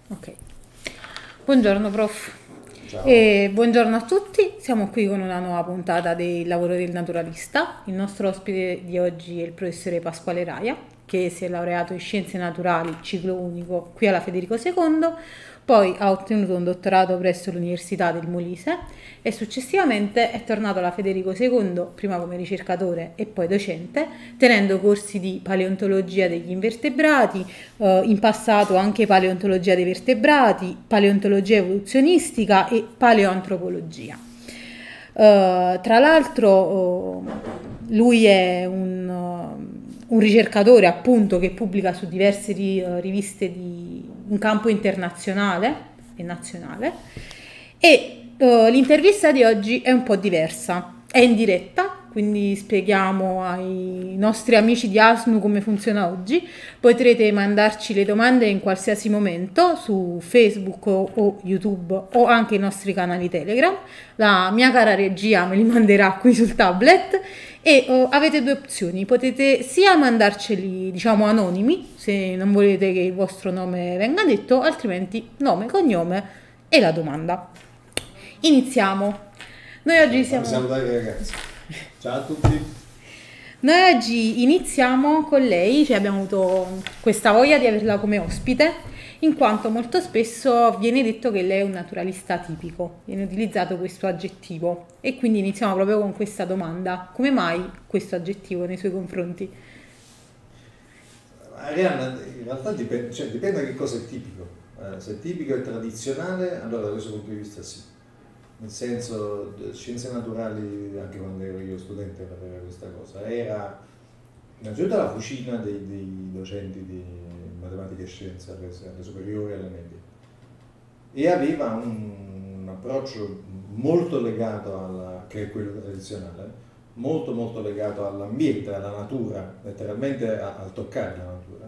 Ok. Buongiorno prof. Ciao. E buongiorno a tutti, siamo qui con una nuova puntata del lavoro del naturalista. Il nostro ospite di oggi è il professore Pasquale Raia, che si è laureato in scienze naturali, ciclo unico, qui alla Federico II, poi ha ottenuto un dottorato presso l'Università del Molise e successivamente è tornato alla Federico II, prima come ricercatore e poi docente, tenendo corsi di paleontologia degli invertebrati, in passato anche paleontologia dei vertebrati, paleontologia evoluzionistica e paleoantropologia. Tra l'altro lui è un ricercatore appunto che pubblica su diverse riviste di un campo internazionale e nazionale e l'intervista di oggi è un po' diversa, è in diretta, quindi spieghiamo ai nostri amici di ASNU come funziona oggi. Potrete mandarci le domande in qualsiasi momento su Facebook o YouTube o anche i nostri canali Telegram. La mia cara regia me li manderà qui sul tablet e avete due opzioni, potete sia mandarceli diciamo anonimi se non volete che il vostro nome venga detto, altrimenti nome, cognome e la domanda. Iniziamo. Noi oggi Fammi siamo salutare i ragazzi. Ciao a tutti. Noi oggi iniziamo con lei, cioè abbiamo avuto questa voglia di averla come ospite, in quanto molto spesso viene detto che lei è un naturalista tipico, viene utilizzato questo aggettivo e quindi iniziamo proprio con questa domanda: come mai questo aggettivo nei suoi confronti? Arianna, in realtà dipende da che cosa è tipico. Se è tipico e tradizionale, allora da questo punto di vista sì. Nel senso, scienze naturali, anche quando ero io studente facevo questa cosa, era innanzitutto la fucina dei docenti di matematica e scienze alle superiori e alle medie. E aveva un approccio molto legato che è quello tradizionale, molto molto legato all'ambiente, alla natura, letteralmente al toccare la natura,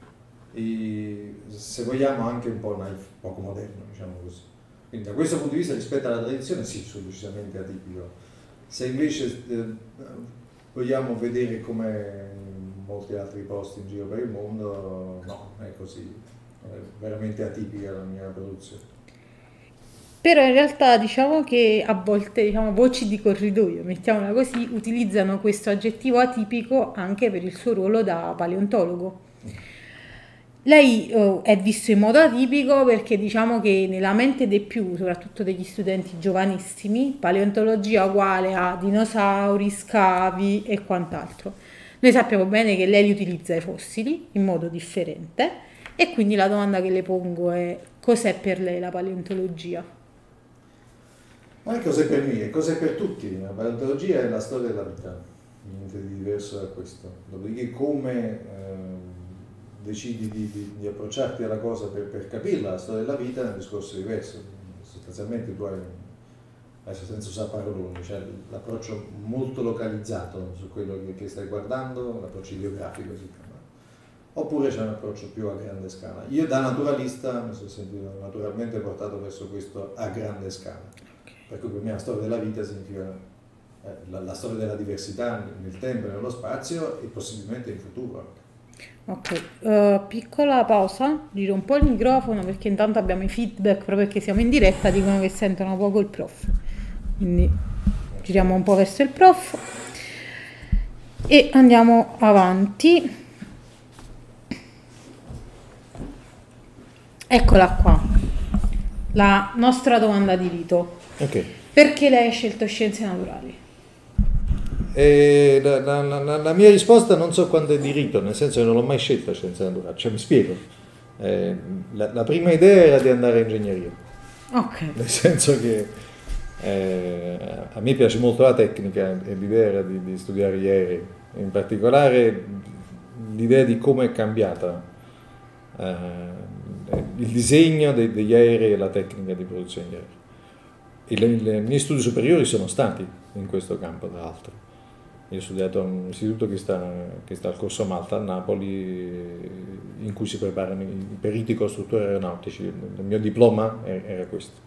e se vogliamo anche un po' naif, poco moderno, diciamo così. Quindi da questo punto di vista rispetto alla tradizione sì, sono decisamente atipico. Se invece vogliamo vedere come in molti altri posti in giro per il mondo, no, è così, è veramente atipica la mia produzione. Però in realtà diciamo che a volte diciamo, voci di corridoio, mettiamola così, utilizzano questo aggettivo atipico anche per il suo ruolo da paleontologo. Lei è visto in modo atipico perché diciamo che nella mente dei più, soprattutto degli studenti giovanissimi, paleontologia uguale a dinosauri, scavi e quant'altro. Noi sappiamo bene che lei li utilizza i fossili in modo differente e quindi la domanda che le pongo è: cos'è per lei la paleontologia? Ma è cos'è per me, è cos'è per tutti. La paleontologia è la storia della vita, niente di diverso da questo. Dopodiché come decidi di approcciarti alla cosa per capirla, la storia della vita è un discorso diverso. Sostanzialmente tu hai, adesso senza usare paroloni, cioè l'approccio molto localizzato su quello che stai guardando, l'approccio ideografico si chiama. Oppure c'è un approccio più a grande scala. Io da naturalista mi sono sentito naturalmente portato verso questo a grande scala. Per cui per me la storia della vita significa la storia della diversità nel tempo e nello spazio e possibilmente in futuro anche. Ok, piccola pausa, giro un po' il microfono perché intanto abbiamo i feedback proprio perché siamo in diretta, dicono che sentono poco il prof. Quindi giriamo un po' verso il prof e andiamo avanti. Eccola qua, la nostra domanda di rito. Ok. Perché lei ha scelto scienze naturali? La mia risposta non so quando è di rito, nel senso che non l'ho mai scelta scienze naturali, cioè mi spiego. La prima idea era di andare a ingegneria, Ok, nel senso che a me piace molto la tecnica e l'idea era di studiare gli aerei, in particolare l'idea di come è cambiata il disegno degli aerei e la tecnica di produzione degli aerei. I miei studi superiori sono stati in questo campo, tra l'altro. Io ho studiato a un istituto che sta al Corso Malta a Napoli, in cui si preparano i periti costruttori aeronautici. Il mio diploma era questo.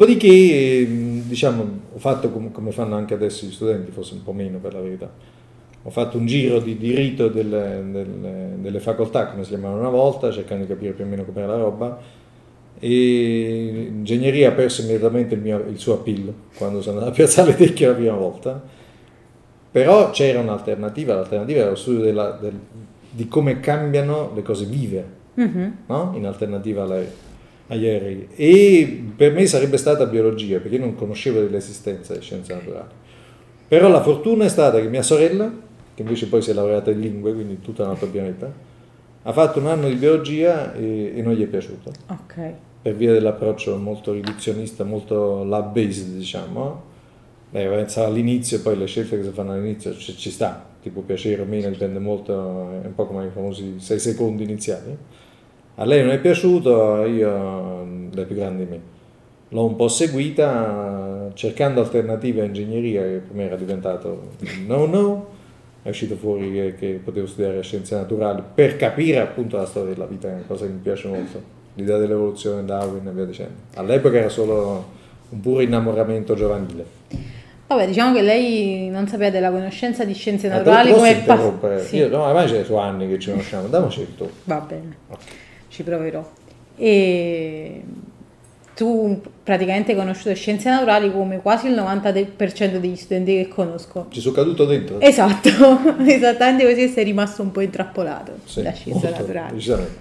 Dopodiché, diciamo, ho fatto come fanno anche adesso gli studenti, forse un po' meno per la verità. Ho fatto un giro di rito delle facoltà, come si chiamavano una volta, cercando di capire più o meno com'era la roba, e ingegneria ha perso immediatamente il suo appeal quando sono andato a Piazzale Tecchio la prima volta, però c'era un'alternativa, l'alternativa era lo studio di come cambiano le cose vive, no? In alternativa agli aerei, e per me sarebbe stata biologia, perché io non conoscevo dell'esistenza di scienze naturali. Però la fortuna è stata che mia sorella, che invece poi si è laureata in lingue, quindi tutta un altro pianeta, ha fatto un anno di biologia e non gli è piaciuto. Ok. Per via dell'approccio molto riduzionista, molto lab-based, diciamo. Lei pensava all'inizio, poi le scelte che si fanno all'inizio ci sta, ti può piacere o meno, dipende molto, è un po' come i famosi 6 secondi iniziali. A lei non è piaciuto, io, lei è più grande di me, l'ho un po' seguita, cercando alternative a ingegneria, che per me era diventato no, è uscito fuori che potevo studiare scienze naturali per capire appunto la storia della vita, che è una cosa che mi piace molto, l'idea dell'evoluzione, Darwin e via dicendo. All'epoca era solo un puro innamoramento giovanile. Vabbè, diciamo che lei non sapeva della conoscenza di scienze naturali come sì. Io, no, ormai c'è su anni che ci conosciamo, damoci il tuo. Va bene, ci proverò. E tu praticamente hai conosciuto scienze naturali come quasi il 90% degli studenti che conosco. Ci sono caduto dentro. Esatto, esattamente così, sei rimasto un po' intrappolato da scienze naturali. Decisamente.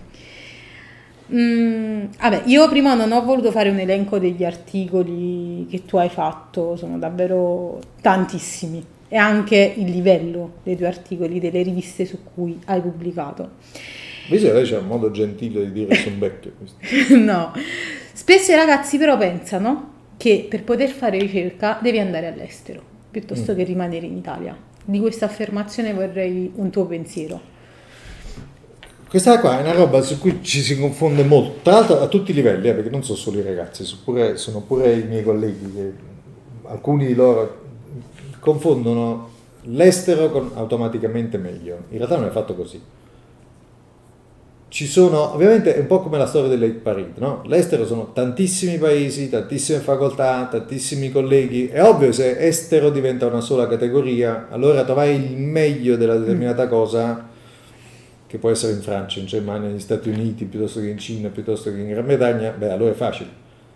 Vabbè, io prima non ho voluto fare un elenco degli articoli che tu hai fatto, sono davvero tantissimi, e anche il livello dei tuoi articoli, delle riviste su cui hai pubblicato. Invece lei c'è un modo gentile di dire sono vecchio. No, spesso i ragazzi però pensano che per poter fare ricerca devi andare all'estero piuttosto che rimanere in Italia. Di questa affermazione vorrei un tuo pensiero. Questa qua è una roba su cui ci si confonde molto, tra l'altro a tutti i livelli, perché non sono solo i ragazzi, sono pure i miei colleghi, che alcuni di loro confondono l'estero con automaticamente meglio. In realtà non è fatto così. Ci sono, ovviamente è un po' come la storia delle hit parade, no? L'estero sono tantissimi paesi, tantissime facoltà, tantissimi colleghi. È ovvio, se estero diventa una sola categoria, allora trovare il meglio della determinata cosa, che può essere in Francia, in Germania, negli Stati Uniti, piuttosto che in Cina, piuttosto che in Gran Bretagna, beh, allora è facile.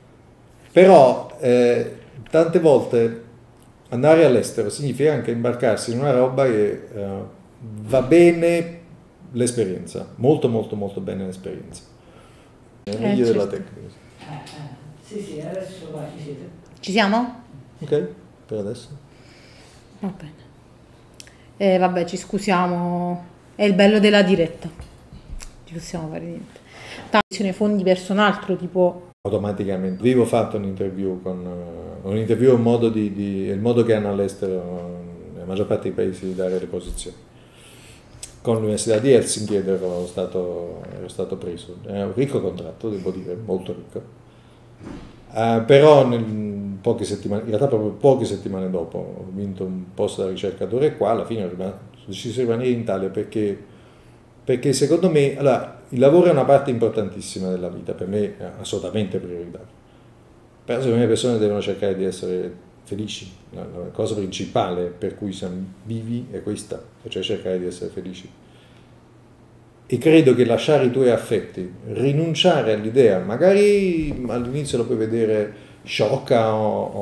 Però tante volte andare all'estero significa anche imbarcarsi in una roba che va bene l'esperienza, molto molto molto bene l'esperienza. È meglio della tecnica. Sì, adesso qua ci siete. Ci siamo? Ok, per adesso. Va bene. Vabbè, ci scusiamo. È il bello della diretta, ci possiamo fare niente. Tanto fondi verso un altro tipo. Automaticamente. Avevo fatto un'interview è il modo che hanno all'estero nella maggior parte dei paesi di dare le posizioni. Con l'Università di Helsinki ero stato preso. È un ricco contratto, devo dire, molto ricco. Però in realtà proprio poche settimane dopo ho vinto un posto da ricercatore qua, alla fine ho deciso di rimanere in Italia perché secondo me allora, il lavoro è una parte importantissima della vita, per me è assolutamente prioritario, però secondo me le persone devono cercare di essere felici, la cosa principale per cui siamo vivi è questa, cioè cercare di essere felici, e credo che lasciare i tuoi affetti, rinunciare all'idea, magari all'inizio lo puoi vedere sciocca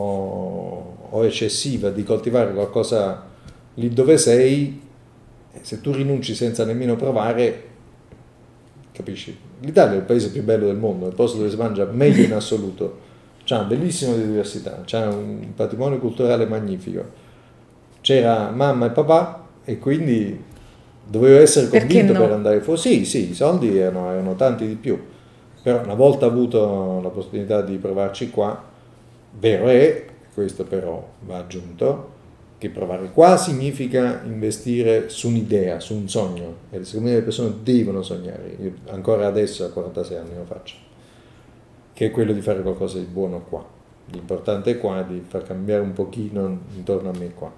o eccessiva, di coltivare qualcosa lì dove sei. Se tu rinunci senza nemmeno provare, capisci? L'Italia è il paese più bello del mondo, è il posto dove si mangia meglio in assoluto, c'è una bellissima diversità, c'è un patrimonio culturale magnifico, c'era mamma e papà e quindi dovevo essere convinto per andare fuori. Sì, i soldi erano tanti di più, però una volta avuto la possibilità di provarci qua, vero è, questo però va aggiunto, che provare qua significa investire su un'idea, su un sogno, e secondo me le persone devono sognare, io ancora adesso a 46 anni lo faccio, che è quello di fare qualcosa di buono qua, l'importante è qua di far cambiare un pochino intorno a me qua,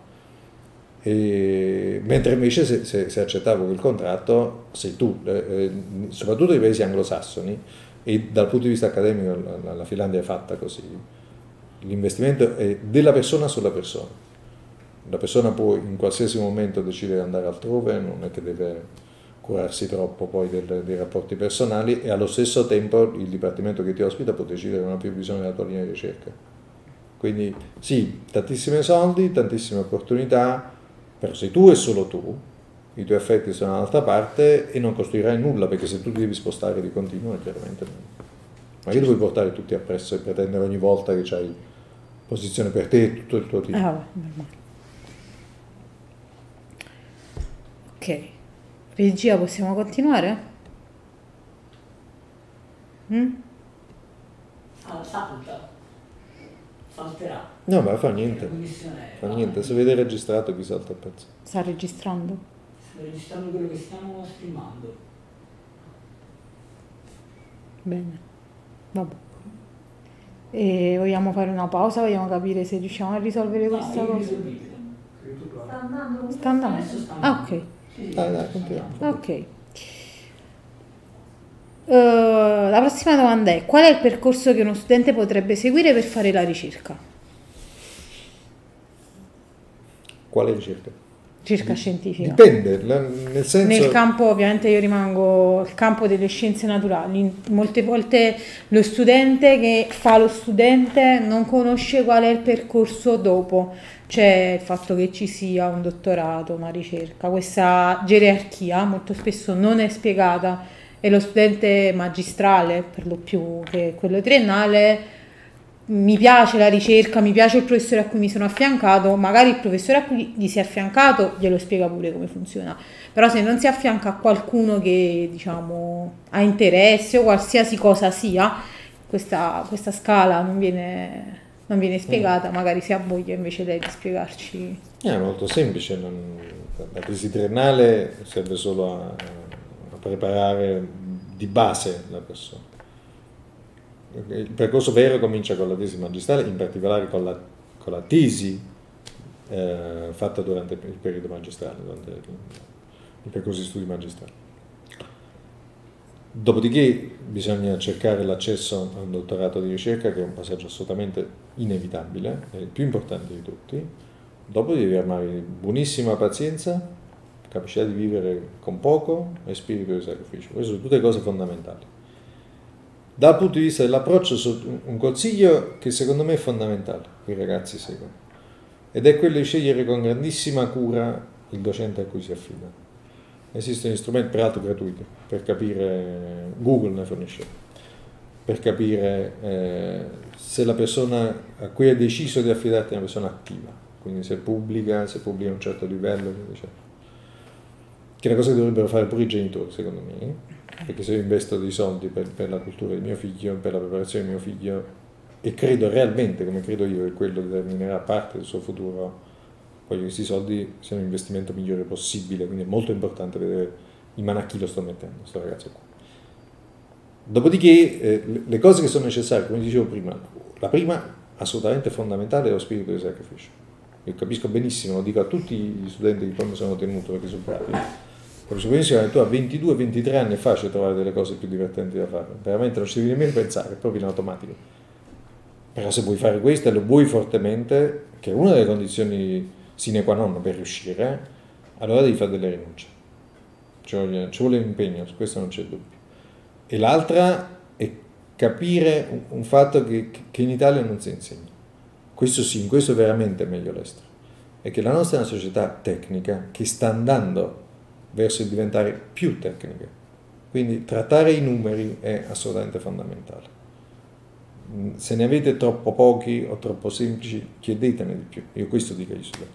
mentre invece se accettavo quel contratto, sei tu, soprattutto nei paesi anglosassoni, e dal punto di vista accademico la Finlandia è fatta così, l'investimento è della persona sulla persona. La persona può in qualsiasi momento decidere di andare altrove, non è che deve curarsi troppo poi dei rapporti personali, e allo stesso tempo il dipartimento che ti ospita può decidere che non ha più bisogno della tua linea di ricerca. Quindi sì, tantissimi soldi, tantissime opportunità, però sei tu e solo tu, i tuoi affetti sono dall'altra parte e non costruirai nulla, perché se tu ti devi spostare di continuo, chiaramente no. Ma che ti puoi portare tutti appresso e pretendere ogni volta che c'hai posizione per te e tutto il tuo team? Vabbè, normale. Ok, regia, possiamo continuare? Salterà. No, ma fa niente. La commissione Fa niente, se vede registrato chi salta il pezzo. Sta registrando? sto registrando quello che stiamo streamando. Bene, vabbè. E vogliamo fare una pausa? Vogliamo capire se riusciamo a risolvere questa cosa? Sta andando? Sta andando? Adesso sta Ah, andando. ok. Sì, Dai, continuiamo. Ok. La prossima domanda è: qual è il percorso che uno studente potrebbe seguire per fare la ricerca? Quale ricerca? Ricerca scientifica. Dipende, nel senso... Nel campo, ovviamente io rimango il campo delle scienze naturali. Molte volte lo studente che fa lo studente non conosce qual è il percorso dopo. C'è il fatto che ci sia un dottorato, una ricerca, questa gerarchia molto spesso non è spiegata, e lo studente magistrale, per lo più, che quello triennale, mi piace la ricerca, mi piace il professore a cui mi sono affiancato, magari il professore a cui gli si è affiancato glielo spiega pure come funziona, però se non si affianca a qualcuno che, diciamo, ha interesse o qualsiasi cosa sia, questa scala non viene spiegata. Magari se ha voglia invece lei di spiegarci. È molto semplice, la tesi triennale serve solo a preparare di base la persona. Il percorso vero comincia con la tesi magistrale, in particolare con la tesi fatta durante il periodo magistrale, durante il percorso di studi magistrali. Dopodiché bisogna cercare l'accesso a un dottorato di ricerca, che è un passaggio assolutamente inevitabile, è il più importante di tutti. Dopo devi avere buonissima pazienza, capacità di vivere con poco e spirito di sacrificio. Queste sono tutte cose fondamentali. Dal punto di vista dell'approccio, un consiglio che secondo me è fondamentale, che i ragazzi seguono, ed è quello di scegliere con grandissima cura il docente a cui si affida. Esistono strumenti, peraltro gratuiti, per capire, Google ne fornisce, per capire se la persona a cui hai deciso di affidarti è una persona attiva, quindi se pubblica a un certo livello, eccetera. Che è una cosa che dovrebbero fare pure i genitori, secondo me, perché se io investo dei soldi per la cultura di mio figlio, per la preparazione di mio figlio, e credo realmente, come credo io, che quello determinerà parte del suo futuro, voglio che questi soldi siano l'investimento migliore possibile, quindi è molto importante vedere in mano a chi lo sto mettendo, questo ragazzo qua. Dopodiché, le cose che sono necessarie, come dicevo prima, la prima, assolutamente fondamentale, è lo spirito di sacrificio. Io capisco benissimo, lo dico a tutti gli studenti che poi mi sono tenuto, perché sono bravi. Capisco benissimo che tu a 22-23 anni è facile trovare delle cose più divertenti da fare, veramente non ci devi nemmeno pensare, è proprio in automatico. Però se vuoi fare questo e lo vuoi fortemente, che è una delle condizioni sine qua non per riuscire, allora devi fare delle rinunce. Ci vuole un impegno, su questo non c'è dubbio. E l'altra è capire un fatto che in Italia non si insegna. Questo sì, in questo è veramente meglio l'estero. È che la nostra è una società tecnica che sta andando verso il diventare più tecnica. Quindi trattare i numeri è assolutamente fondamentale. Se ne avete troppo pochi o troppo semplici, chiedetene di più. Io questo dico agli studenti.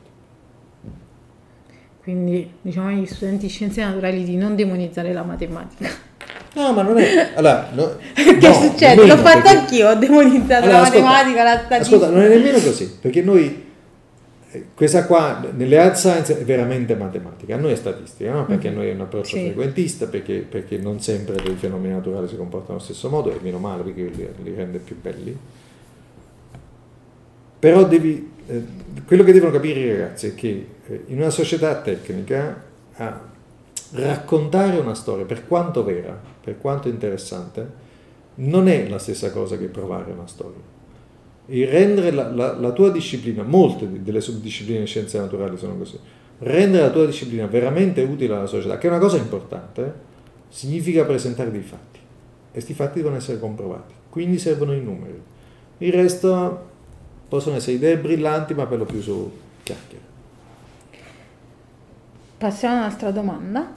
Quindi diciamo agli studenti di scienze naturali di non demonizzare la matematica. No, ma non è... Allora, no, Che no, succede? nemmeno, L'ho fatto perché... anch'io, ho demonizzato Allora, la matematica, la statistica. Ascolta, non è nemmeno così, perché noi... Questa qua, nelle hard science è veramente matematica, a noi è statistica, no? Perché a noi è un approccio frequentista, perché non sempre dei fenomeni naturali si comportano allo stesso modo, e meno male perché li rende più belli. Però quello che devono capire i ragazzi è che in una società tecnica raccontare una storia, per quanto vera, per quanto interessante, non è la stessa cosa che provare una storia. il rendere la tua disciplina, molte delle subdiscipline di scienze naturali sono così, rendere la tua disciplina veramente utile alla società, che è una cosa importante, significa presentare dei fatti, e questi fatti devono essere comprovati, quindi servono i numeri. Il resto possono essere idee brillanti, ma per lo più su chiacchiere. Passiamo all'altra domanda.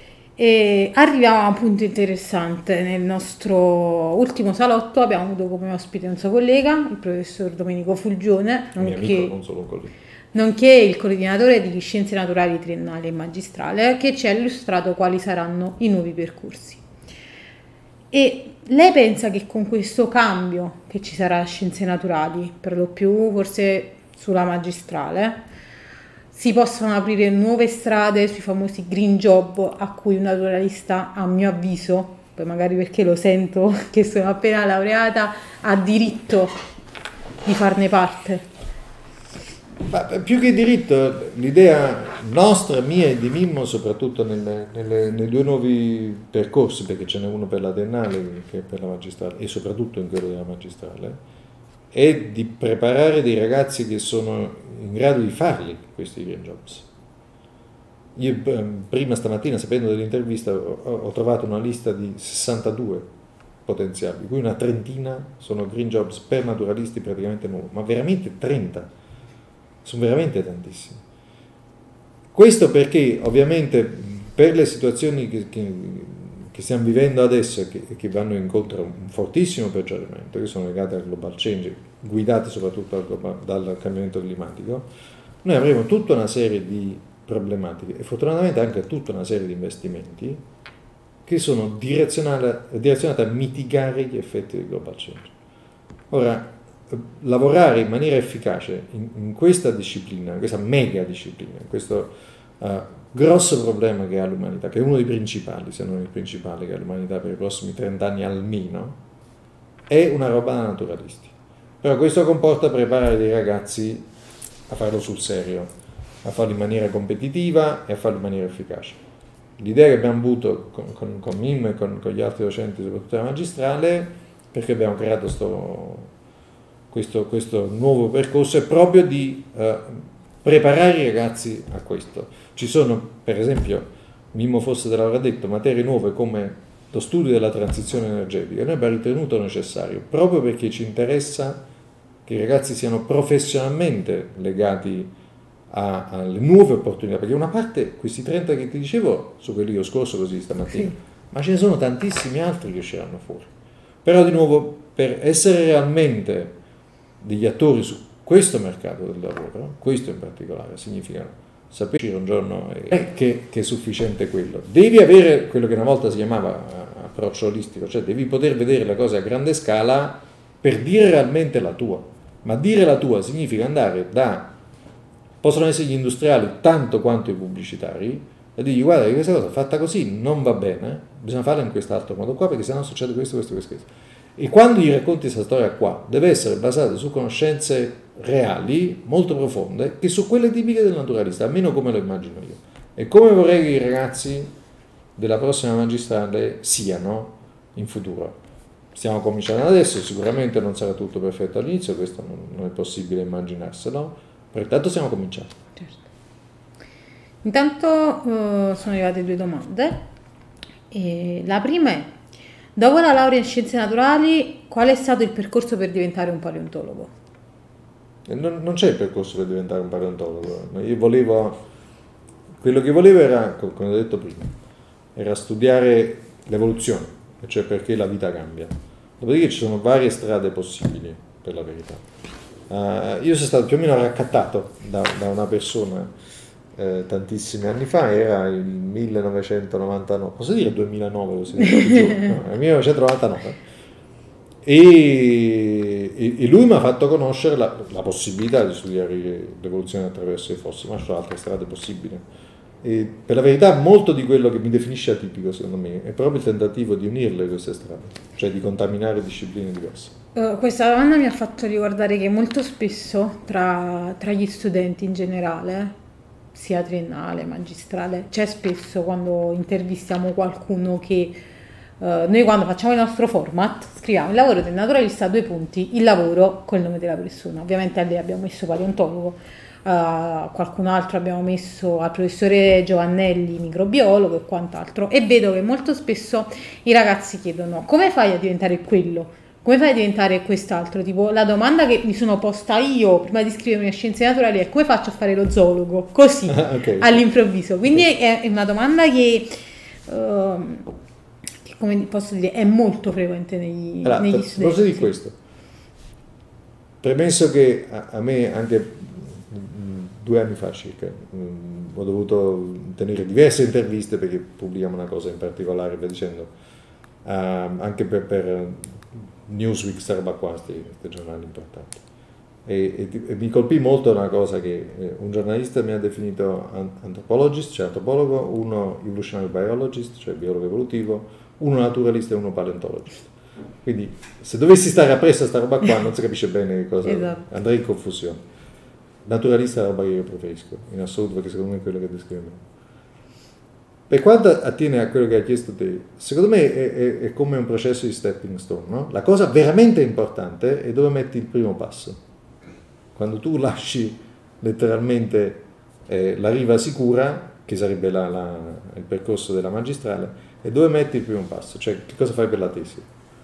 E arriviamo a un punto interessante. Nel nostro ultimo salotto abbiamo avuto come ospite un suo collega, il professor Domenico Fulgione, Mio amico, non solo un collega. nonché il coordinatore di Scienze Naturali triennale e magistrale, che ci ha illustrato quali saranno i nuovi percorsi. E lei pensa che con questo cambio che ci sarà a Scienze Naturali, per lo più forse sulla magistrale, si possono aprire nuove strade sui famosi green job a cui un naturalista, a mio avviso, poi magari perché lo sento che sono appena laureata, ha diritto di farne parte? Ma più che diritto, l'idea nostra, mia e di Mimmo, soprattutto nei due nuovi percorsi, perché ce n'è uno per la triennale che per la magistrale, e soprattutto in quello della magistrale, è di preparare dei ragazzi che sono in grado di farli questi green jobs. Io prima stamattina, sapendo dell'intervista, ho trovato una lista di 62 potenziali, di cui una trentina sono green jobs per naturalisti praticamente nuovi, ma veramente 30. Sono veramente tantissimi. Questo perché ovviamente per le situazioni che stiamo vivendo adesso e che vanno incontro a un fortissimo peggioramento, che sono legate al global change, guidate soprattutto dal cambiamento climatico, noi avremo tutta una serie di problematiche e fortunatamente anche tutta una serie di investimenti che sono direzionati a mitigare gli effetti del global change. Ora, lavorare in maniera efficace in questa disciplina, in questa mega disciplina, in questo grosso problema che ha l'umanità, che è uno dei principali, se non il principale che ha l'umanità per i prossimi 30 anni almeno, è una roba da naturalisti. Però questo comporta preparare dei ragazzi a farlo sul serio, a farlo in maniera competitiva e a farlo in maniera efficace. L'idea che abbiamo avuto con Mim e con gli altri docenti, soprattutto della magistrale, perché abbiamo creato questo nuovo percorso, è proprio di preparare i ragazzi a questo. Ci sono, per esempio, Mimmo forse te l'avrà detto, materie nuove come lo studio della transizione energetica. Noi abbiamo ritenuto necessario, proprio perché ci interessa che i ragazzi siano professionalmente legati alle nuove opportunità, perché una parte, questi 30 che ti dicevo, su quelli che ho scorso così stamattina, sì, ma ce ne sono tantissimi altri che usciranno fuori. Però di nuovo, per essere realmente degli attori su questo mercato del lavoro, questo in particolare, significa sapere un giorno che è sufficiente quello. Devi avere quello che una volta si chiamava approccio olistico, cioè devi poter vedere le cose a grande scala per dire realmente la tua. Ma dire la tua significa andare possono essere gli industriali tanto quanto i pubblicitari, e dirgli guarda che questa cosa fatta così non va bene, bisogna farla in quest'altro modo qua perché sennò succede questo. E quando gli racconti questa storia qua, deve essere basata su conoscenze reali, molto profonde, che su quelle tipiche del naturalista, almeno come lo immagino io. E come vorrei che i ragazzi della prossima magistrale siano in futuro. Stiamo cominciando adesso, sicuramente non sarà tutto perfetto all'inizio, questo non è possibile immaginarselo, però intanto stiamo cominciando. Certo. Intanto sono arrivate 2 domande. E la prima è: dopo la laurea in scienze naturali, qual è stato il percorso per diventare un paleontologo? Non c'è il percorso per diventare un paleontologo. Quello che volevo era, come ho detto prima, era studiare l'evoluzione, cioè perché la vita cambia. Dopodiché ci sono varie strade possibili, per la verità. Io sono stato più o meno raccattato da una persona tantissimi anni fa, era il 1999, posso dire 2009 così? No, il 1999. E lui mi ha fatto conoscere la possibilità di studiare l'evoluzione attraverso i fossili, ma ci sono altre strade possibili. E per la verità molto di quello che mi definisce atipico secondo me è proprio il tentativo di unirle queste strade, cioè di contaminare discipline diverse. Questa domanda mi ha fatto ricordare che molto spesso tra gli studenti in generale, sia triennale, magistrale, c'è spesso quando intervistiamo qualcuno che noi quando facciamo il nostro format scriviamo il lavoro del naturalista, due punti, il lavoro col nome della persona. Ovviamente a lei abbiamo messo paleontologo, qualcun altro abbiamo messo al professore Giovannelli microbiologo e quant'altro, e vedo che molto spesso i ragazzi chiedono come fai a diventare quello? Come fai a diventare quest'altro? Tipo, la domanda che mi sono posta io prima di iscrivermi a Scienze Naturali è come faccio a fare lo zoologo? Così, Okay. all'improvviso. Quindi è una domanda che come posso dire, è molto frequente negli studenti. Posso dire questo? Premesso che a me anche 2 anni fa circa ho dovuto tenere diverse interviste perché pubblichiamo una cosa in particolare, via dicendo, anche per Newsweek, questa roba qua, questi giornali importanti. E mi colpì molto una cosa che un giornalista mi ha definito anthropologist, cioè antropologo, uno evolutionary biologist, cioè biologo evolutivo, uno naturalista e uno paleontologist. Quindi se dovessi stare appresso a sta roba qua non si capisce bene cosa, Esatto. andrei in confusione. Naturalista è la roba che io preferisco, in assoluto, perché secondo me è quello che descrive me. Per quanto attiene a quello che hai chiesto te, secondo me è come un processo di stepping stone, no? La cosa veramente importante è dove metti il primo passo. Quando tu lasci letteralmente la riva sicura, che sarebbe il percorso della magistrale, e dove metti il primo passo, cioè che cosa fai per la tesi.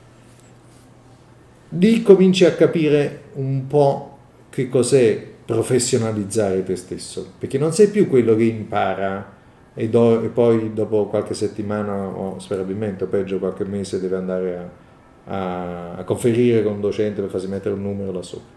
Lì cominci a capire un po' che cos'è professionalizzare te stesso, perché non sei più quello che impara e poi dopo qualche settimana o sperabilmente o peggio qualche mese deve andare a conferire con un docente per farsi mettere un numero là sopra.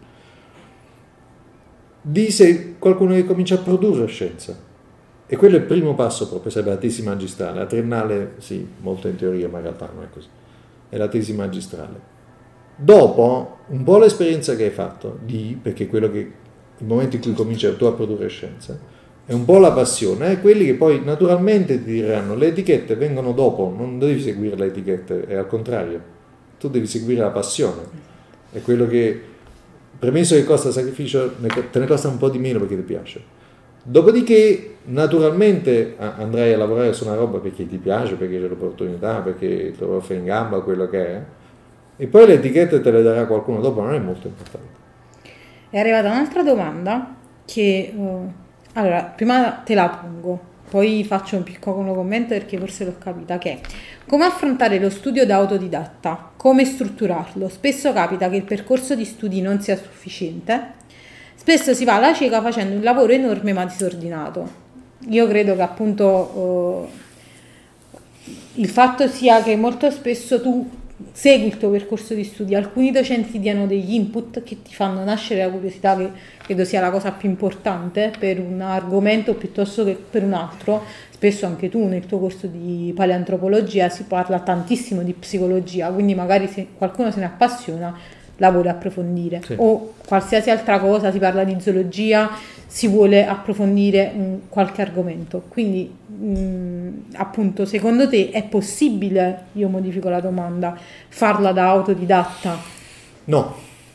Lì sei qualcuno che comincia a produrre scienza, e quello è il primo passo proprio, sarebbe la tesi magistrale. La triennale sì, molto in teoria, ma in realtà non è così, è la tesi magistrale. Dopo un po' l'esperienza che hai fatto lì, perché quello che il momento in cui cominci tu a produrre scienza è un po' la passione, quelli che poi naturalmente ti diranno le etichette vengono dopo, non devi seguire le etichette, è al contrario, tu devi seguire la passione, è quello che, premesso che costa sacrificio, te ne costa un po' di meno perché ti piace. Dopodiché naturalmente andrai a lavorare su una roba perché ti piace, perché c'è l'opportunità, perché te lo offre in gamba quello che è, e poi le etichette te le darà qualcuno dopo, non è molto importante. È arrivata un'altra domanda che, allora, prima te la pongo, poi faccio un piccolo commento perché forse l'ho capita, che è come affrontare lo studio da autodidatta, come strutturarlo. Spesso capita che il percorso di studi non sia sufficiente, spesso si va alla cieca facendo un lavoro enorme ma disordinato. Io credo che appunto il fatto sia che molto spesso tu segui il tuo percorso di studi, alcuni docenti ti diano degli input che ti fanno nascere la curiosità, che credo sia la cosa più importante per un argomento piuttosto che per un altro. Spesso anche tu nel tuo corso di paleantropologia si parla tantissimo di psicologia, quindi magari se qualcuno se ne appassiona la vuole approfondire, sì. O qualsiasi altra cosa, si parla di zoologia, si vuole approfondire qualche argomento. Quindi appunto, secondo te è possibile, io modifico la domanda, farla da autodidatta? No,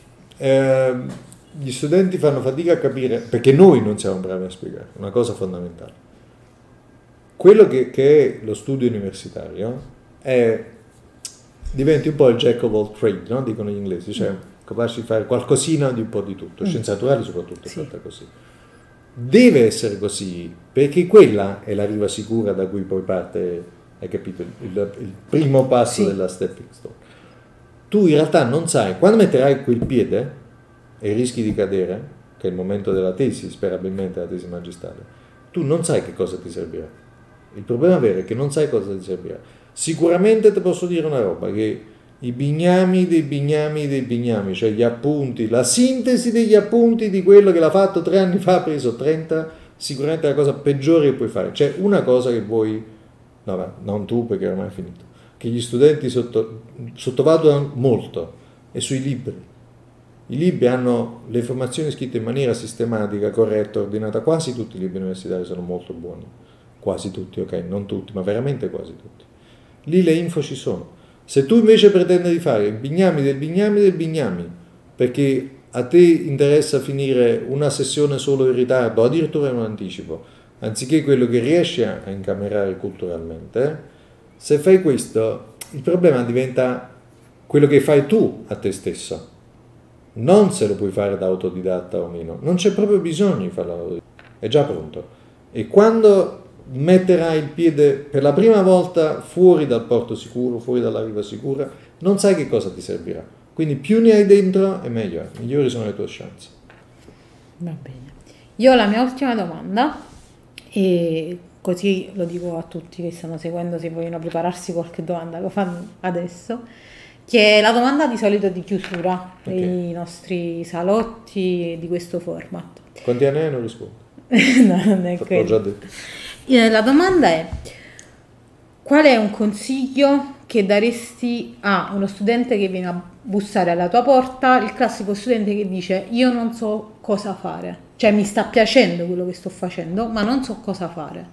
gli studenti fanno fatica a capire, perché noi non siamo bravi a spiegare una cosa fondamentale. Quello che è lo studio universitario diventi un po' il jack of all trade, no? Dicono gli inglesi, cioè capace di fare qualcosina di un po' di tutto, scienze naturali soprattutto, sì. È fatta così. Deve essere così, perché quella è la riva sicura da cui poi parte, hai capito, il primo passo, sì, della stepping stone. Tu in realtà non sai, quando metterai quel piede e rischi di cadere, che è il momento della tesi, sperabilmente la tesi magistrale, tu non sai che cosa ti servirà. Il problema vero è che non sai cosa ti servirà. Sicuramente ti posso dire una roba, che i bignami dei bignami, cioè gli appunti, la sintesi degli appunti di quello che l'ha fatto 3 anni fa, ha preso 30, sicuramente è la cosa peggiore che puoi fare. C'è una cosa che vuoi, no, non tu perché ormai è finito, che gli studenti sottovalutano molto, è sui libri. I libri hanno le informazioni scritte in maniera sistematica, corretta, ordinata. Quasi tutti i libri universitari sono molto buoni, quasi tutti, ok, non tutti, ma veramente quasi tutti. Lì le info ci sono. Se tu invece pretendi di fare bignami del bignami, perché a te interessa finire una sessione solo in ritardo, addirittura in un anticipo, anziché quello che riesci a incamerare culturalmente, se fai questo Il problema diventa quello che fai tu a te stesso, non se lo puoi fare da autodidatta o meno. Non c'è proprio bisogno di farlo, è già pronto. E quando metterai il piede per la prima volta fuori dal porto sicuro, fuori dalla riva sicura, non sai che cosa ti servirà. Quindi più ne hai dentro e meglio è, migliori sono le tue chance. Va bene. Io ho la mia ultima domanda e così lo dico a tutti che stanno seguendo, se vogliono prepararsi qualche domanda lo fanno adesso, che è la domanda di solito di chiusura dei nostri salotti di questo format. Quanti anni hai? Non rispondo. No, non è L'ho già detto. La domanda è: qual è un consiglio che daresti a uno studente che viene a bussare alla tua porta, il classico studente che dice io non so cosa fare, cioè mi sta piacendo quello che sto facendo ma non so cosa fare?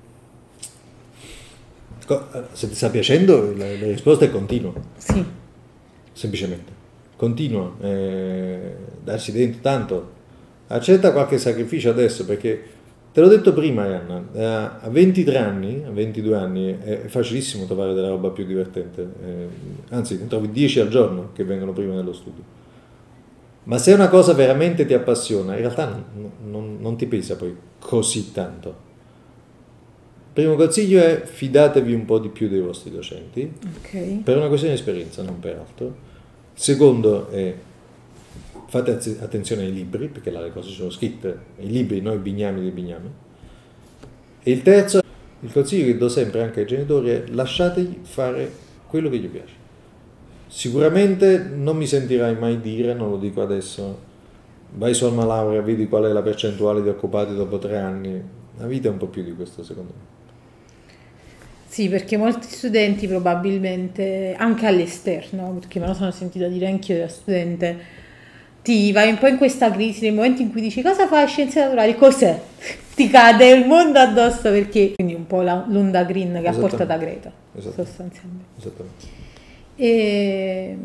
Se ti sta piacendo, la risposta è continua. Sì. Semplicemente. Continua. Darsi dentro tanto. Accetta qualche sacrificio adesso, perché te l'ho detto prima, Anna, a 23 anni, a 22 anni è facilissimo trovare della roba più divertente. Anzi, ne trovi 10 al giorno che vengono prima dello studio. Ma se una cosa veramente ti appassiona, in realtà non ti pesa poi così tanto. Primo consiglio è: fidatevi un po' di più dei vostri docenti, Ok. per una questione di esperienza, non per altro. Secondo è: fate attenzione ai libri, perché là le cose sono scritte, i libri, noi bignami dei bignami. E il terzo, il consiglio che do sempre anche ai genitori è: lasciategli fare quello che gli piace. Sicuramente non mi sentirai mai dire, non lo dico adesso, vai su Alma Laurea, vedi qual è la percentuale di occupati dopo 3 anni. La vita è un po' più di questo, secondo me. Sì, perché molti studenti probabilmente, anche all'esterno, perché me lo sono sentita dire anch'io da studente, ti vai un po' in questa crisi nel momento in cui dici cosa fai scienze naturali, cos'è? Ti cade il mondo addosso, perché quindi un po' l'onda green che ha portato a Greta, sostanzialmente. Esattamente. E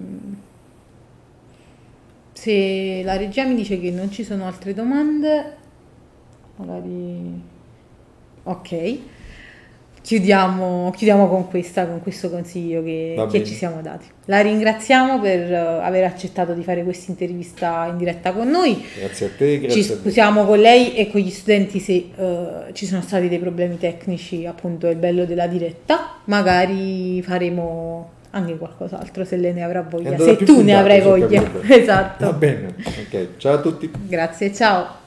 se la regia mi dice che non ci sono altre domande, magari ok. Chiudiamo con questo consiglio che ci siamo dati. La ringraziamo per aver accettato di fare questa intervista in diretta con noi. Grazie a te, grazie Ci scusiamo con lei e con gli studenti se ci sono stati dei problemi tecnici, appunto è il bello della diretta. Magari faremo anche qualcos'altro se lei ne avrà voglia, se tu ne avrai voglia. Esatto. Va bene, ok. Ciao a tutti. Grazie, ciao.